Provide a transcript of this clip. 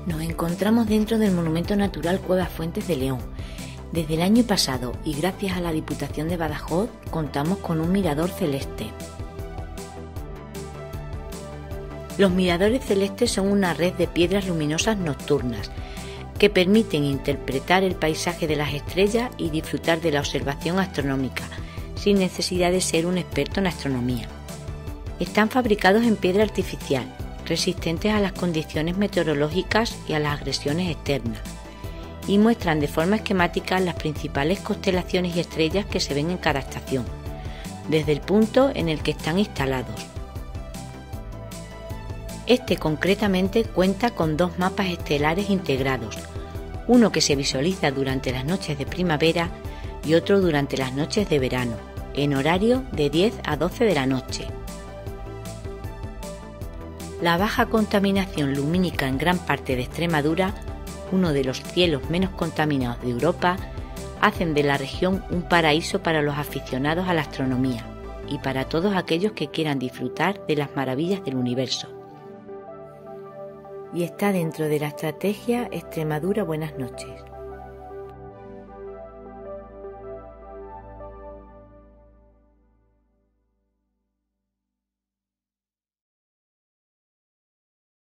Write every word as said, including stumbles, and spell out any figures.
Nos encontramos dentro del Monumento Natural Cuevas Fuentes de León. Desde el año pasado y gracias a la Diputación de Badajoz contamos con un mirador celeste. Los miradores celestes son una red de piedras luminosas nocturnas que permiten interpretar el paisaje de las estrellas y disfrutar de la observación astronómica sin necesidad de ser un experto en astronomía. Están fabricados en piedra artificial, resistentes a las condiciones meteorológicas y a las agresiones externas, y muestran de forma esquemática las principales constelaciones y estrellas que se ven en cada estación, desde el punto en el que están instalados. Este concretamente cuenta con dos mapas estelares integrados, uno que se visualiza durante las noches de primavera y otro durante las noches de verano, en horario de diez a doce de la noche. La baja contaminación lumínica en gran parte de Extremadura, uno de los cielos menos contaminados de Europa, hacen de la región un paraíso para los aficionados a la astronomía y para todos aquellos que quieran disfrutar de las maravillas del universo. Y está dentro de la estrategia Extremadura Buenas Noches.